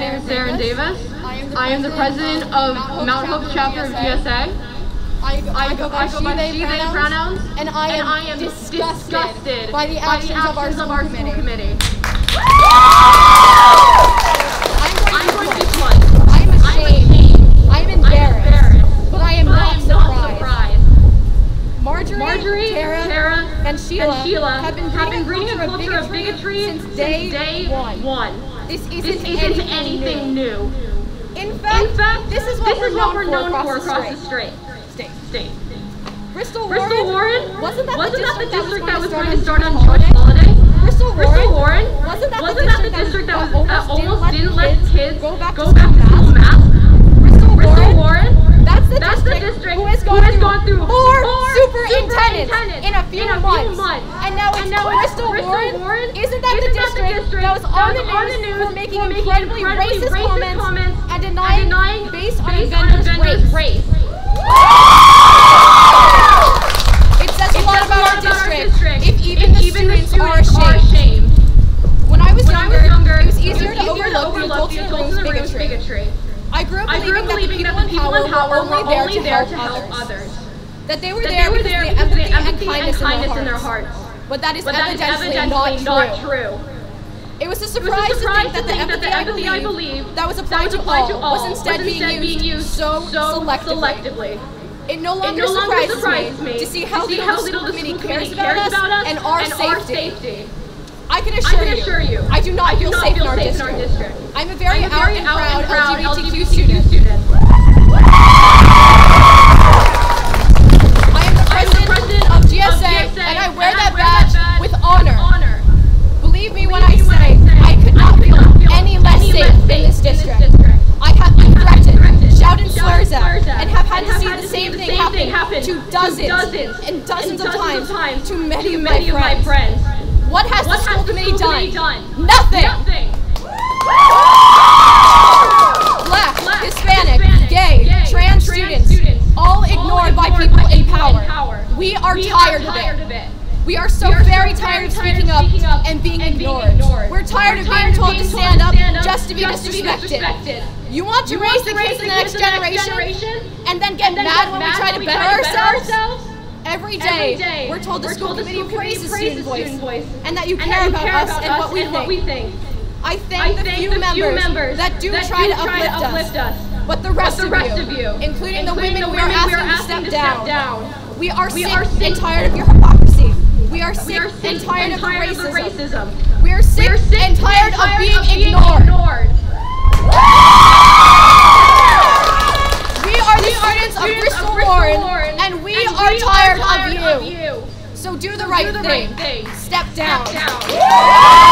name is Seren Davies. I am the president of Mount Hope chapter of GSA. I go by she, they pronouns, and I am disgusted by the actions of our school committee. I'm going to be blunt. I'm ashamed. I'm embarrassed. But I am not surprised. Marjorie, Tara, and Sheila have been breeding a culture of bigotry since day one. This isn't anything new. In fact, this is what we're known for across the state. Bristol Warren? Wasn't that the district that was going to start on choice holiday? Bristol Warren? Wasn't that the district that almost didn't let kids go back to school math? Bristol Warren? That's the district who has gone through four superintendents in a few months. And now it's Bristol Warren? Isn't that the district that was on the news for making incredibly racist comments and denying based on a vendor's race? It says a lot about our district if even the students are ashamed. When I was younger, it was easier to overlook the adults in the room's bigotry. I grew up believing that the people in power were only there to help others. That they were there because of the empathy and kindness in their hearts. But that is evidently not true. It was a surprise to think that the empathy I believed that was applied to all was instead being used so selectively. It no longer surprises me to see how little the school committee cares about us and our safety. I can assure you, I do not feel safe in our district. I'm a very out and proud LGBTQ student. I am the president of GSA, and I wear that badge with honor. Believe me when I say, I could not feel any less safe in this district. I have been threatened, shouted slurs at, and have had to see the same thing happen to dozens and dozens of times to many of my friends. What has the school committee done? Nothing! Black, Hispanic, gay, trans students, all ignored by people in power. We are tired of it. We are so very tired of speaking up and being ignored. We're tired of being told to stand up just to be disrespected. You want to raise the kids in the next generation and then get mad when we try to better ourselves? Every day, we're told the school committee praises student voice and that you care about us and what we think. I thank the few members that do try to uplift us, but the rest of you, including the women we are asking to step down, we are sick and tired of your hypocrisy. We are sick and tired of the racism. We are sick and tired of being ignored. We are the students of Bristol Warren, and we are tired of you. So do the right thing. Step down.